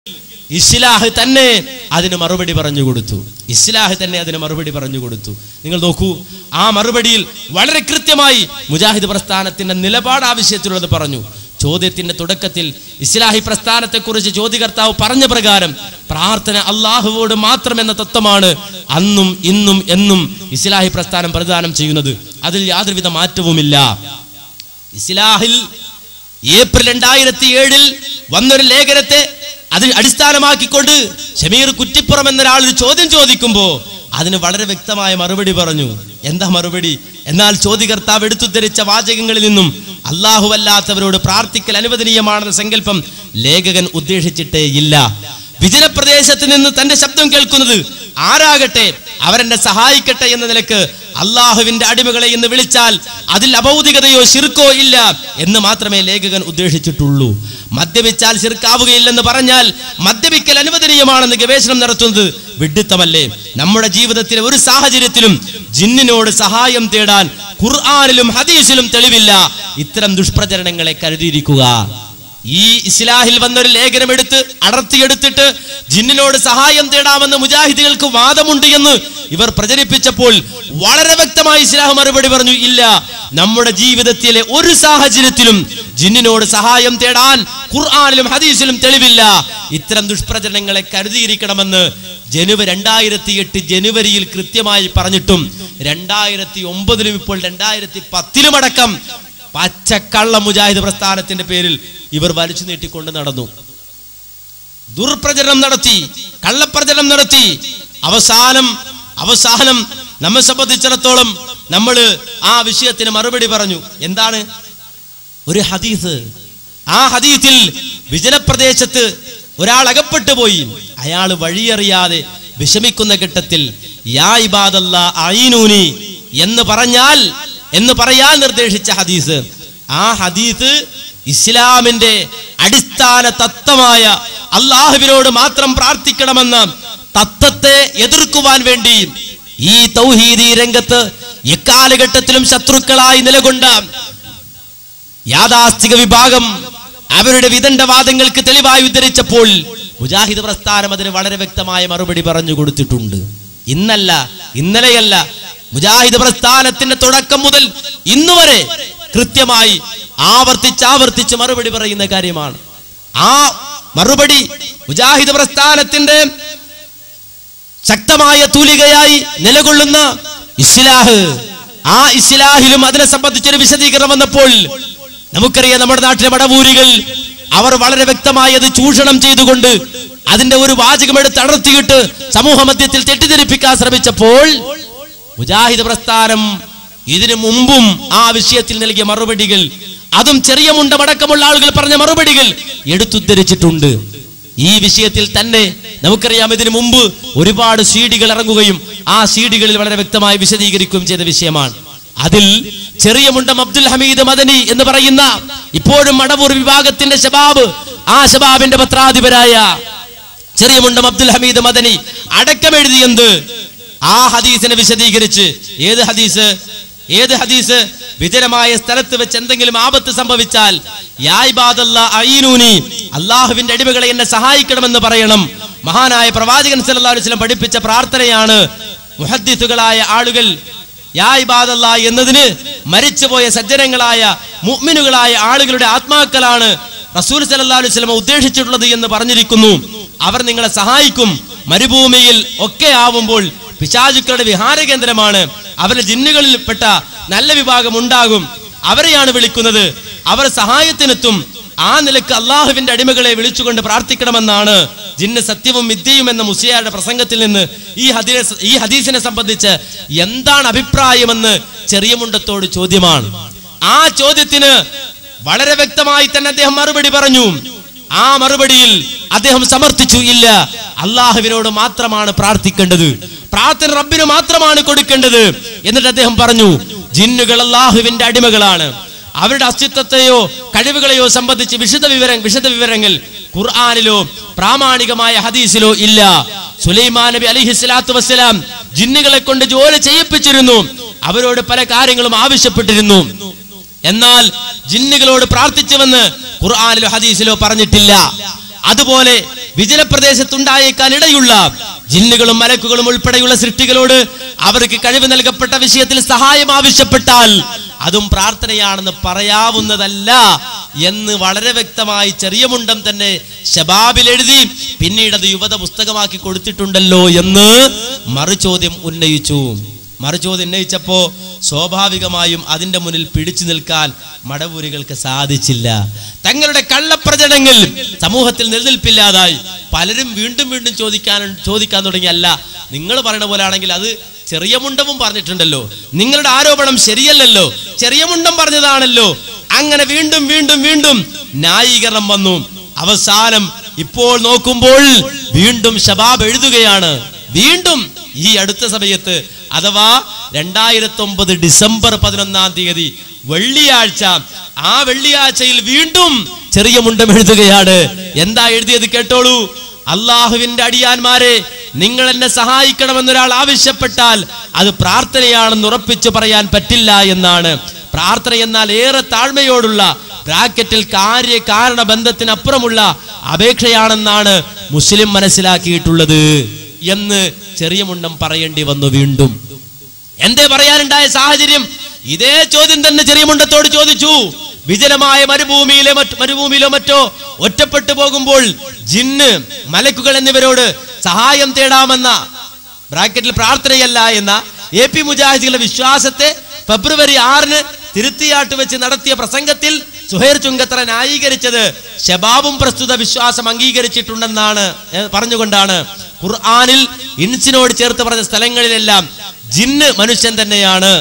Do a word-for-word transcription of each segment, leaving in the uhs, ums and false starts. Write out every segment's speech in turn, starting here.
Islah തന്നെ അതിന് മറുപടി പറഞ്ഞു കൊടുത്തു. ഇസ്ലാഹ് തന്നെ അതിന് മറുപടി പറഞ്ഞു കൊടുത്തു. നിങ്ങൾ നോക്കൂ, ആ മറുപടിയിൽ വളരെ കൃത്യമായി മുജാഹിദ് പ്രസ്ഥാനത്തിന്റെ നിലപാട് ആവശ്യത്തിലുള്ളത് പറഞ്ഞു. ചോദ്യത്തിന്റെ തുടക്കത്തിൽ ഇസ്ലാഹി പ്രസ്ഥാനത്തെക്കുറിച്ച് ചോദ്യകർത്താവ് പറഞ്ഞ പ്രകാരം പ്രാർത്ഥന അള്ളാഹുവോട് മാത്രം എന്ന തത്വമാണ് അന്നും ഇന്നും എന്നും ഇസ്ലാഹി പ്രസ്ഥാനം പ്രദാനം ചെയ്യുന്നത്. അതിൽ യാതൊരുവിധ മാറ്റവുമില്ല. ഇസ്ലാഹിൽ ഏപ്രിൽ രണ്ടായിരത്തി ഏഴിൽ വന്നൊരു ലേഖനത്തെ അത് അടിസ്ഥാനമാക്കിക്കൊണ്ട് ഷമീർ കുറ്റിപ്പുറം എന്നൊരാൾ ചോദ്യം ചോദിക്കുമ്പോ അതിന് വളരെ വ്യക്തമായ മറുപടി പറഞ്ഞു. എന്താ മറുപടി? എന്നാൽ ചോദ്യകർത്താവ് എടുത്തുദ്ധരിച്ച വാചകങ്ങളിൽ നിന്നും അല്ലാഹു അല്ലാത്തവരോട് പ്രാർത്ഥിക്കൽ അനുവദനീയമാണെന്ന സങ്കല്പം ലേഖകൻ ഉദ്ദേശിച്ചിട്ടേ ഇല്ല. വിജനപ്രദേശത്ത് നിന്ന് തന്റെ ശബ്ദം കേൾക്കുന്നത് ആരാകട്ടെ അവരെന്നെ സഹായിക്കട്ടെ എന്ന നിലക്ക് അള്ളാഹുവിന്റെ അടിമകളെ എന്ന് വിളിച്ചാൽ അതിൽ അഭൗതികതയോ ശിർക്കോ ഇല്ല എന്ന് മാത്രമേ ലേഖകൻ ഉദ്ദേശിച്ചിട്ടുള്ളൂ. മദ്യപിച്ചാൽ ശിർക്കാവുകയില്ലെന്ന് പറഞ്ഞാൽ മദ്യപിക്കൽ അനുവദനീയമാണെന്ന് ഗവേഷണം നടത്തുന്നത് വിഡ്ഢിത്തമല്ലേ? നമ്മുടെ ജീവിതത്തിലെ ഒരു സാഹചര്യത്തിലും ജിന്നിനോട് സഹായം തേടാൻ ഖുർആനിലും ഹദീസിലും തെളിവില്ല. ഇത്തരം ദുഷ്പ്രചരണങ്ങളെ കരുതിയിരിക്കുക. ഈ ഇസ്ലാഹിൽ വന്നൊരു ലേഖനം എടുത്ത് അടർത്തിയെടുത്തിട്ട് ജിന്നിനോട് സഹായം തേടാമെന്ന് മുജാഹിദികൾക്ക് വാദമുണ്ട് എന്ന് ഇവർ പ്രചരിപ്പിച്ചപ്പോൾ വളരെ വ്യക്തമായി ഇസ്ലാം മറുപടി പറഞ്ഞു, ഇല്ല, നമ്മുടെ ജീവിതത്തിലെ ഒരു സാഹചര്യത്തിലും ജിന്നിനോട് സഹായം തേടാൻ ഖുർആനിലും ഹദീസിലും തെളിവില്ല. ഇത്തരം ദുഷ്പ്രചരണങ്ങളെ കരുതിയിരിക്കണമെന്ന് ജനുവരി രണ്ടായിരത്തി എട്ട് ജനുവരിയിൽ കൃത്യമായി പറഞ്ഞിട്ടും രണ്ടായിരത്തി ഒമ്പതിലും ഇപ്പോൾ രണ്ടായിരത്തി പത്തിലും അടക്കം പച്ചക്കള്ള മുജാഹിദ് പ്രസ്ഥാനത്തിന്റെ പേരിൽ ഇവർ വലിച്ചു നീട്ടിക്കൊണ്ട് നടന്നു. ദുർപ്രചരണം നടത്തി, കള്ളപ്രചരണം നടത്തി. അവസാനം അവസാനം നമ്മെ സംബന്ധിച്ചിടത്തോളം നമ്മൾ ആ വിഷയത്തിന് മറുപടി പറഞ്ഞു. എന്താണ്? ഒരു ഹദീസ്. ആ ഹദീസിൽ വിജനപ്രദേശത്ത് ഒരാൾ അകപ്പെട്ടു പോയി. അയാൾ വഴിയറിയാതെ വിഷമിക്കുന്ന ഘട്ടത്തിൽ യാ ഇബാദല്ലാ അഈനൂനി എന്ന് പറഞ്ഞാൽ എന്ന് പറയാൻ നിർദ്ദേശിച്ച ഹദീസ്. ആ ഹദീസ് ഇസ്ലാമിന്റെ അടിസ്ഥാന തത്വമായ അള്ളാഹുവിനോട് മാത്രം പ്രാർത്ഥിക്കണമെന്ന തത്വത്തെ എതിർക്കുവാൻ വേണ്ടി ഈ തൗഹീദി രംഗത്ത് എക്കാലഘട്ടത്തിലും ശത്രുക്കളായി നിലകൊണ്ട യാഥാസ്ഥിക വിഭാഗം അവരുടെ വിദണ്ഡവാദങ്ങൾക്ക് തെളിവായി ഉദ്ധരിച്ചപ്പോൾ മുജാഹിദ് പ്രസ്ഥാനം അതിന് വളരെ വ്യക്തമായ മറുപടി പറഞ്ഞു കൊടുത്തിട്ടുണ്ട്. ഇന്നല്ല, ഇന്നലെയല്ല, മുജാഹിദ് പ്രസ്ഥാനത്തിന്റെ തുടക്കം മുതൽ ഇന്നുവരെ കൃത്യമായി ആവർത്തിച്ച് ആവർത്തിച്ച് മറുപടി പറയുന്ന കാര്യമാണ്. ആ മറുപടി മുജാഹിദ് പ്രസ്ഥാനത്തിന്റെ ശക്തമായ തൂലികയായി നിലകൊള്ളുന്ന ഇസ്ലാഹ്, ആ ഇസ്ലാഹിലും അതിനെ സംബന്ധിച്ചൊരു വിശദീകരണം വന്നപ്പോൾ നമുക്കറിയാം, നമ്മുടെ നാട്ടിലെ മടവൂരികൾ അവർ വളരെ വ്യക്തമായി അത് ചൂഷണം ചെയ്തുകൊണ്ട് അതിന്റെ ഒരു വാചകം എടുത്ത് അടർത്തിയിട്ട് സമൂഹ മധ്യത്തിൽ തെറ്റിദ്ധരിപ്പിക്കാൻ ശ്രമിച്ചപ്പോൾ മുജാഹിദ് പ്രസ്ഥാനം ഇതിനു മുമ്പും ആ വിഷയത്തിൽ നൽകിയ മറുപടികൾ, അതും ചെറിയ മുണ്ടമടക്കമുള്ള ആളുകൾ പറഞ്ഞ മറുപടികൾ എടുത്തുദ്ധരിച്ചിട്ടുണ്ട്. ഈ വിഷയത്തിൽ തന്നെ നമുക്കറിയാം, ഇതിനു മുമ്പ് ഒരുപാട് സീഡികൾ ഇറങ്ങുകയും ആ സീഡികളിൽ വളരെ വ്യക്തമായി വിശദീകരിക്കുകയും ചെയ്ത വിഷയമാണ്. അതിൽ ചെറിയ മുണ്ടം അബ്ദുൽ ഹമീദ് മദനി എന്ന് പറയുന്ന ഇപ്പോഴും മടവൂർ വിഭാഗത്തിന്റെ ശബാബ്, ആ ശബാബിന്റെ പത്രാധിപരായ ചെറിയ മുണ്ടം അബ്ദുൽ ഹമീദ് മദനി അടക്കം എഴുതിയെന്ത് ആ ഹദീസിനെ വിശദീകരിച്ച്. ഏത് ഹദീസ്? ഏത് ഹദീസ്? വിജനമായ സ്ഥലത്ത് വെച്ച് എന്തെങ്കിലും ആപത്ത് സംഭവിച്ചാൽ യാ ഇബാദല്ലാ അഈനൂനി, അല്ലാഹുവിന്റെ അടിമകളെ എന്നെ സഹായിക്കണമെന്ന് പറയണം. മഹാനായ പ്രവാചകൻ സല്ലല്ലാഹു അലൈഹി വസല്ലം പഠിപ്പിച്ച പ്രാർത്ഥനയാണ്. മുഹദ്ദിസുകളായ ആളുകൾ യാ ഇബാദല്ലാ എന്നതിന് മരിച്ചുപോയ സജ്ജനങ്ങളായ മുഅ്മിനുകളായ ആളുകളുടെ ആത്മാക്കളാണ് റസൂൽ സല്ലല്ലാഹു അലൈഹി വസല്ലം ഉദ്ദേശിച്ചിട്ടുള്ളത് എന്ന് പറഞ്ഞിരിക്കുന്നു. അവർ നിങ്ങളെ സഹായിക്കും. മരുഭൂമിയിൽ ഒക്കെ ആവുമ്പോൾ പിശാചുക്കളുടെ വിഹാര കേന്ദ്രമാണ്. അവരുടെ ജിന്നുകളിൽപ്പെട്ട നല്ല വിഭാഗം ഉണ്ടാകും. അവരെയാണ് വിളിക്കുന്നത്. അവർ സഹായത്തിനെത്തും. ആ നിലക്ക് അള്ളാഹുവിന്റെ അടിമകളെ വിളിച്ചുകൊണ്ട് പ്രാർത്ഥിക്കണമെന്നാണ് ജിന്ന് സത്യവും വിദ്യയും എന്ന മുസ്ലിയാരുടെ പ്രസംഗത്തിൽ നിന്ന് ഈ ഹദീസ് ഈ ഹദീസിനെ സംബന്ധിച്ച് എന്താണ് അഭിപ്രായമെന്ന് ചെറിയ മുണ്ടത്തോട് ചോദ്യമാണ്. ആ ചോദ്യത്തിന് വളരെ വ്യക്തമായി തന്നെ അദ്ദേഹം മറുപടി പറഞ്ഞു. ആ മറുപടിയിൽ അദ്ദേഹം സമർത്ഥിച്ചു, ഇല്ല, അള്ളാഹുവിനോട് മാത്രമാണ് പ്രാർത്ഥിക്കേണ്ടത്, പ്രാർത്ഥന റബ്ബിന് മാത്രമാണ് കൊടുക്കേണ്ടത്. എന്നിട്ട് അദ്ദേഹം പറഞ്ഞു, ജിന്നുകൾ അള്ളാഹുവിന്റെ അടിമകളാണ്. അവരുടെ അസ്തിത്വത്തെയോ കഴിവുകളെയോ സംബന്ധിച്ച് വിശദ വിവരം വിശദ വിവരങ്ങൾ ഖുർആനിലോ പ്രാമാണികമായ ഹദീസിലോ ഇല്ല. സുലൈമാൻ നബി അലൈഹി സ്വലാത്തു വസ്സലാം ജിന്നുകളെ കൊണ്ട് ജോലി ചെയ്യിപ്പിച്ചിരുന്നു. അവരോട് പല കാര്യങ്ങളും ആവശ്യപ്പെട്ടിരുന്നു. എന്നാൽ ജിന്നുകളോട് പ്രാർത്ഥിച്ചുവെന്ന് ഖുർആനിലോ ഹദീസിലോ പറഞ്ഞിട്ടില്ല. അതുപോലെ വിജനപ്രദേശത്തുണ്ടായേക്കാൻ ഇടയുള്ള ജിന്നുകളും മലക്കുകളും ഉൾപ്പെടെയുള്ള സൃഷ്ടികളോട് അവർക്ക് കഴിവ് നൽകപ്പെട്ട വിഷയത്തിൽ സഹായം ആവശ്യപ്പെട്ടാൽ അതും പ്രാർത്ഥനയാണെന്ന് പറയാവുന്നതല്ല എന്ന് വളരെ വ്യക്തമായി ചെറിയ മുണ്ടം തന്നെ ശബാബിൽ എഴുതി പിന്നീട് അത് യുവത പുസ്തകമാക്കി കൊടുത്തിട്ടുണ്ടല്ലോ എന്ന് മറുചോദ്യം ഉന്നയിച്ചു. മറുചോദ്യം ഉന്നയിച്ചപ്പോ സ്വാഭാവികമായും അതിന്റെ മുന്നിൽ പിടിച്ചു നിൽക്കാൻ മടവൂരികൾക്ക് സാധിച്ചില്ല. തങ്ങളുടെ കള്ളപ്രചരണങ്ങൾ സമൂഹത്തിൽ നിലനിൽപ്പില്ലാതായി പലരും വീണ്ടും വീണ്ടും ചോദിക്കാൻ ചോദിക്കാൻ തുടങ്ങിയല്ല നിങ്ങൾ പറയുന്ന പോലെ ആണെങ്കിൽ അത് ചെറിയ മുണ്ടവും പറഞ്ഞിട്ടുണ്ടല്ലോ, നിങ്ങളുടെ ആരോപണം ശരിയല്ലല്ലോ, ചെറിയ മുണ്ടം പറഞ്ഞതാണല്ലോ. അങ്ങനെ വീണ്ടും വീണ്ടും വീണ്ടും ന്യായീകരണം വന്നു. അവസാനം ഇപ്പോൾ നോക്കുമ്പോൾ വീണ്ടും ശബാബ് എഴുതുകയാണ്. വീണ്ടും ഈ അടുത്ത സമയത്ത് അഥവാ രണ്ടായിരത്തി ഒമ്പത് ഡിസംബർ പതിനൊന്നാം തീയതി വെള്ളിയാഴ്ച, ആ വെള്ളിയാഴ്ചയിൽ വീണ്ടും ചെറിയ മുണ്ടം എഴുതുകയാണ്. എന്താ എഴുതിയത് കേട്ടോളൂ. അള്ളാഹുവിന്റെ അടിയാന്മാരെ, നിങ്ങൾ എന്നെ സഹായിക്കണമെന്നൊരാൾ ആവശ്യപ്പെട്ടാൽ അത് പ്രാർത്ഥനയാണെന്ന് ഉറപ്പിച്ചു പറയാൻ പറ്റില്ല എന്നാണ്. പ്രാർത്ഥന എന്നാൽ ഏറെ താഴ്മയോടുള്ള ബ്രാക്കറ്റിൽ കാര്യ കാരണ ബന്ധത്തിനപ്പുറമുള്ള അപേക്ഷയാണെന്നാണ് മുസ്ലിം മനസ്സിലാക്കിയിട്ടുള്ളത് എന്ന് ചെറിയ മുണ്ടം പറയേണ്ടി വന്നു. വീണ്ടും എന്തേ പറയാനുണ്ടായ സാഹചര്യം? ഇതേ ചോദ്യം തന്നെ ചെറിയ മുണ്ടത്തോട് ചോദിച്ചു. വിജനമായ മരുഭൂമിയിലെ മരുഭൂമിയിലോ മറ്റോ ഒറ്റപ്പെട്ടു പോകുമ്പോൾ ജിന്ന്, മലക്കുകൾ എന്നിവരോട് സഹായം തേടാമെന്ന ബ്രാക്കറ്റിൽ പ്രാർത്ഥനയല്ല എന്ന എ പി മുജാഹിദികളുടെ വിശ്വാസത്തെ ഫെബ്രുവരി ആറിന് തിരുത്തിയാട്ട് വെച്ച് നടത്തിയ പ്രസംഗത്തിൽ സുഹൈർ ചുങ്കത്തറ ന്യായീകരിച്ചത് ശബാബും പ്രസ്തുത വിശ്വാസം അംഗീകരിച്ചിട്ടുണ്ടെന്നാണ് പറഞ്ഞുകൊണ്ടാണ്. ഖുർആനിൽ ഇൻസിനോട് ചേർത്ത് പറഞ്ഞ സ്ഥലങ്ങളിലെല്ലാം ജിന്ന് മനുഷ്യൻ തന്നെയാണ്,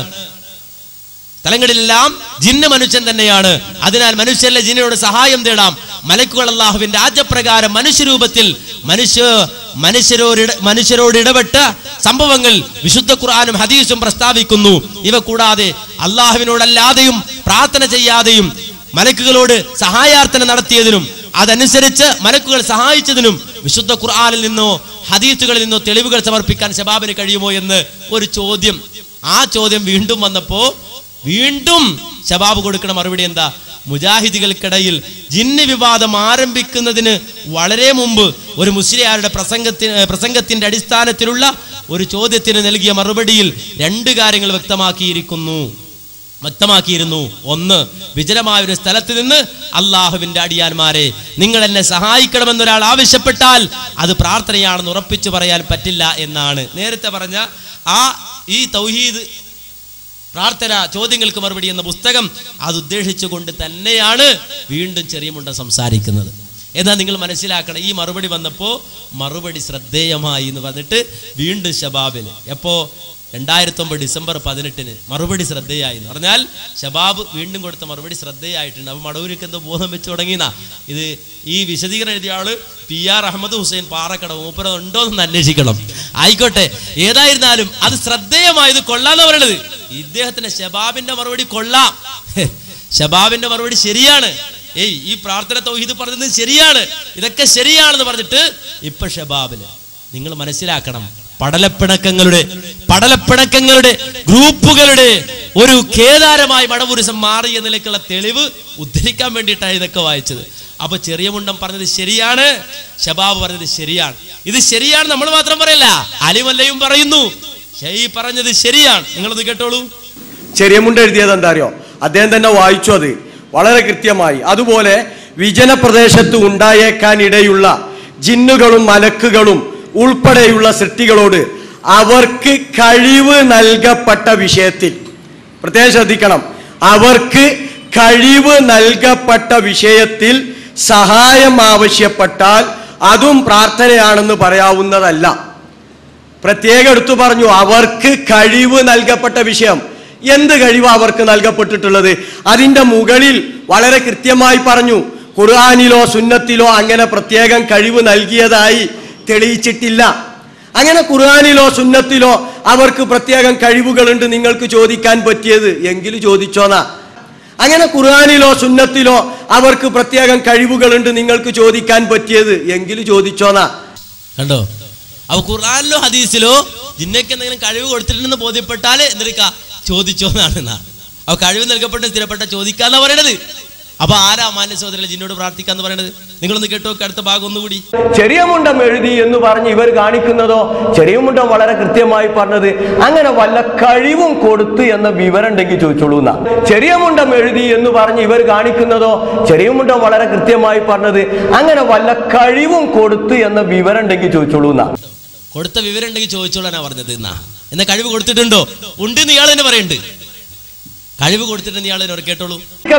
സ്ഥലങ്ങളിലെല്ലാം ജിന്ന് മനുഷ്യൻ തന്നെയാണ്. അതിനാൽ മനുഷ്യരിലെ ജിന്നിനോട് സഹായം തേടാം. മലക്കുകൾ അല്ലാഹുവിന്റെ ആജ്ഞപ്രകാരം മനുഷ്യരൂപത്തിൽ മനുഷ്യ മനുഷ്യരോട് മനുഷ്യരോട് ഇടപെട്ട സംഭവങ്ങൾ വിശുദ്ധ ഖുർആനും ഹദീസും പ്രസ്താവിക്കുന്നു. ഇവ കൂടാതെ അല്ലാഹുവിനോടല്ലാതെയും പ്രാർത്ഥന ചെയ്യാതെയും മലക്കുകളോട് സഹായാർത്ഥന നടത്തിയതിനും അതനുസരിച്ച് മലക്കുകൾ സഹായിച്ചതിനും വിശുദ്ധ ഖുർആനിൽ നിന്നോ ഹദീസുകളിൽ നിന്നോ തെളിവുകൾ സമർപ്പിക്കാൻ ശബാബിന് കഴിയുമോ എന്ന് ഒരു ചോദ്യം. ആ ചോദ്യം വീണ്ടും വന്നപ്പോ വീണ്ടും ശബാബ് കൊടുക്കുന്ന മറുപടി എന്താ? മുജാഹിദികൾക്കിടയിൽ ജിന്ന് വിവാദം ആരംഭിക്കുന്നതിന് വളരെ മുമ്പ് ഒരു മുസ്ലിയാരുടെ പ്രസംഗത്തിന് പ്രസംഗത്തിന്റെ അടിസ്ഥാനത്തിലുള്ള ഒരു ചോദ്യത്തിന് നൽകിയ മറുപടിയിൽ രണ്ട് കാര്യങ്ങൾ വ്യക്തമാക്കിയിരിക്കുന്നു വ്യക്തമാക്കിയിരുന്നു ഒന്ന്, വിജനമായ ഒരു സ്ഥലത്ത് നിന്ന് അള്ളാഹുവിന്റെ അടിയാന്മാരെ, നിങ്ങൾ എന്നെ സഹായിക്കണമെന്നൊരാൾ ആവശ്യപ്പെട്ടാൽ അത് പ്രാർത്ഥനയാണെന്ന് ഉറപ്പിച്ചു പറയാൻ പറ്റില്ല എന്നാണ്. നേരത്തെ പറഞ്ഞ ആ ഈ തൗഹീദ് പ്രാർത്ഥന ചോദ്യങ്ങൾക്ക് മറുപടി എന്ന പുസ്തകം അത് ഉദ്ദേശിച്ചുകൊണ്ട് തന്നെയാണ് വീണ്ടും ചെറിയ മുണ്ട സംസാരിക്കുന്നത്. എന്നാൽ നിങ്ങൾ മനസ്സിലാക്കണം, ഈ മറുപടി വന്നപ്പോൾ മറുപടി ശ്രദ്ധേയമായി എന്ന് പറഞ്ഞിട്ട് വീണ്ടും ശബാബില് എപ്പോ രണ്ടായിരത്തി ഒമ്പത് ഡിസംബർ പതിനെട്ടിന് മറുപടി ശ്രദ്ധയായി എന്ന് പറഞ്ഞാൽ ശബാബ് വീണ്ടും കൊടുത്ത മറുപടി ശ്രദ്ധയായിട്ടുണ്ട്. അപ്പൊ മടവൂരിക്ക് എന്തോ ബോധം വെച്ച് തുടങ്ങിയെന്നാ. ഇത് ഈ വിശദീകരണം എഴുതിയ ആള് പി ആർ അഹമ്മദ് ഹുസൈൻ പാറക്കട മൂപ്പര ഉണ്ടോ എന്ന് അന്വേഷിക്കണം. ആയിക്കോട്ടെ, ഏതായിരുന്നാലും അത് ശ്രദ്ധേയമായത് കൊള്ളാന്ന് പറയണത്. ഇദ്ദേഹത്തിന് ശബാബിന്റെ മറുപടി കൊള്ളാം, ശബാബിന്റെ മറുപടി ശരിയാണ്, ഏയ് ഈ പ്രാർത്ഥന തൗഹീദ് പറഞ്ഞത് ശരിയാണ്, ഇതൊക്കെ ശരിയാണെന്ന് പറഞ്ഞിട്ട് ഇപ്പൊ ശബാബില് നിങ്ങൾ മനസ്സിലാക്കണം, പടലപ്പിണക്കങ്ങളുടെ പടലപ്പിണക്കങ്ങളുടെ ഗ്രൂപ്പുകളുടെ ഒരു കേദാരമായി മടവൂരിസം മാറിയ നിലയ്ക്കുള്ള തെളിവ് ഉദ്ധരിക്കാൻ വേണ്ടിയിട്ടാണ് ഇതൊക്കെ വായിച്ചത്. അപ്പൊ ചെറിയ മുണ്ടം പറഞ്ഞത് ശരിയാണ്, ശബാബ് പറഞ്ഞത് ശരിയാണ്. ഇത് ശരിയാണ് നമ്മൾ മാത്രം പറയല്ല, അലിമല്ലയും പറയുന്നു ഈ പറഞ്ഞത് ശരിയാണ്. നിങ്ങളത് കേട്ടോളൂ. ചെറിയ മുണ്ട എഴുതിയത് എന്താ അറിയോ? അദ്ദേഹം തന്നെ വായിച്ചു അത് വളരെ കൃത്യമായി. അതുപോലെ വിജന പ്രദേശത്ത് ഉണ്ടായേക്കാൻ ഇടയുള്ള ജിന്നുകളും മലക്കുകളും ഉൾപ്പെടെയുള്ള സൃഷ്ടികളോട് അവർക്ക് കഴിവ് നൽകപ്പെട്ട വിഷയത്തിൽ പ്രത്യേകം ശ്രദ്ധിക്കണം, അവർക്ക് കഴിവ് നൽകപ്പെട്ട വിഷയത്തിൽ സഹായം ആവശ്യപ്പെട്ടാൽ അതും പ്രാർത്ഥനയാണെന്ന് പറയാവുന്നതല്ല. പ്രത്യേകം എടുത്തു പറഞ്ഞു, അവർക്ക് കഴിവ് നൽകപ്പെട്ട വിഷയം. എന്ത് കഴിവ് അവർക്ക് നൽകപ്പെട്ടിട്ടുള്ളത്? അതിൻ്റെ മുകളിൽ വളരെ കൃത്യമായി പറഞ്ഞു, ഖുർആനിലോ സുന്നത്തിലോ അങ്ങനെ പ്രത്യേകം കഴിവ് നൽകിയതായി തെളിയിച്ചിട്ടില്ല. അങ്ങനെ ഖുർആനിലോ സുന്നത്തിലോ അവർക്ക് പ്രത്യേകം കഴിവുകളുണ്ട് നിങ്ങൾക്ക് ചോദിക്കാൻ പറ്റിയത് എങ്കിൽ ചോദിച്ചോന്നാ. അങ്ങനെ ഖുർആനിലോ സുന്നത്തിലോ അവർക്ക് പ്രത്യേകം കഴിവുകളുണ്ട് നിങ്ങൾക്ക് ചോദിക്കാൻ പറ്റിയത് എങ്കിൽ ചോദിച്ചോന്നാ. കണ്ടോ? അപ്പൊ ഖുർആനിലോ ഹദീസിലോ ജിന്നയ്ക്ക് എന്തെങ്കിലും കഴിവ് കൊടുത്തിട്ടുണ്ടെന്ന് ബോധ്യപ്പെട്ടാൽ എന്തെടുക്ക ചോദിച്ചോന്നാണ്. അപ്പൊ കഴിവ് നൽകപ്പെട്ട സ്ഥിരപ്പെട്ട ചോദിക്കാന്നാ പറയണത്. അപ്പൊ ആരാ മാന്യ സഹോദരൻ ജിന്നോട് പ്രാർത്ഥിക്കാന്ന് പറയുന്നത്? നിങ്ങളൊന്ന് കേട്ടോ, അടുത്ത ഭാഗം ഒന്നുകൂടി. ചെറിയ മുണ്ടം എഴുതി എന്ന് പറഞ്ഞ് ഇവർ കാണിക്കുന്നതോ, ചെറിയ മുണ്ടം വളരെ കൃത്യമായി പറഞ്ഞത് അങ്ങനെ വല്ല കഴിവും കൊടുത്ത് എന്ന വിവരം ഉണ്ടെങ്കിൽ ചോദിച്ചോളൂ എന്നാ. ചെറിയ മുണ്ടം എഴുതി എന്ന് പറഞ്ഞ് ഇവർ കാണിക്കുന്നതോ, ചെറിയ മുണ്ടം വളരെ കൃത്യമായി പറഞ്ഞത് അങ്ങനെ വല്ല കഴിവും കൊടുത്ത് എന്ന വിവരം ഉണ്ടെങ്കിൽ ചോദിച്ചോളൂ എന്നാ. കൊടുത്ത വിവരം ഉണ്ടെങ്കിൽ ചോദിച്ചോളാനാ പറഞ്ഞത് എന്നാ. എന്നാ കഴിവ് കൊടുത്തിട്ടുണ്ടോ? ഉണ്ടെന്ന് ഇയാൾ തന്നെ പറയുന്നുണ്ട്. കഴിവ് കൊടുത്തിട്ട് ഇയാൾ കേട്ടോളൂ.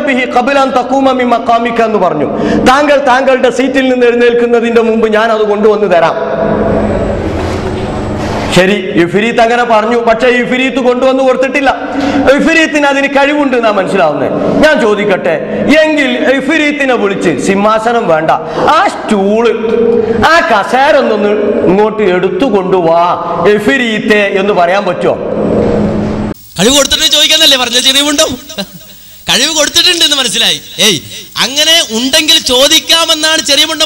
എന്ന് പറഞ്ഞു, താങ്കൾ താങ്കളുടെ സീറ്റിൽ നിന്ന് എഴുന്നേൽക്കുന്നതിന്റെ മുമ്പ് ഞാൻ അത് കൊണ്ടുവന്ന് തരാം. ശരി, ഇഫ്രീത്ത് അങ്ങനെ പറഞ്ഞു. പക്ഷെ ഇഫ്രീത്ത് കൊണ്ടുവന്ന് കൊടുത്തിട്ടില്ല. ഇഫ്രീത്തിന് അതിന് കഴിവുണ്ട് എന്നാ മനസ്സിലാവുന്നത്. ഞാൻ ചോദിക്കട്ടെ, എങ്കിൽ ഇഫ്രീത്തിനെ വിളിച്ച് സിംഹാസനം വേണ്ട, ആ സ്റ്റൂള്, ആ കസേര ഒന്നൊന്ന് ഇങ്ങോട്ട് എടുത്തു കൊണ്ടുവാ ഇഫ്രീത്തെ എന്ന് പറയാൻ പറ്റുമോ? കഴിവ് കൊടുത്തിട്ട് ചോദിക്കാന്നല്ലേ പറഞ്ഞത്? ചെറിയുണ്ടോ? കഴിവ് കൊടുത്തിട്ടുണ്ട് എന്ന് മനസ്സിലായി. ഏയ് അങ്ങനെ ഉണ്ടെങ്കിൽ ചോദിക്കാമെന്നാണ് ചെറിയ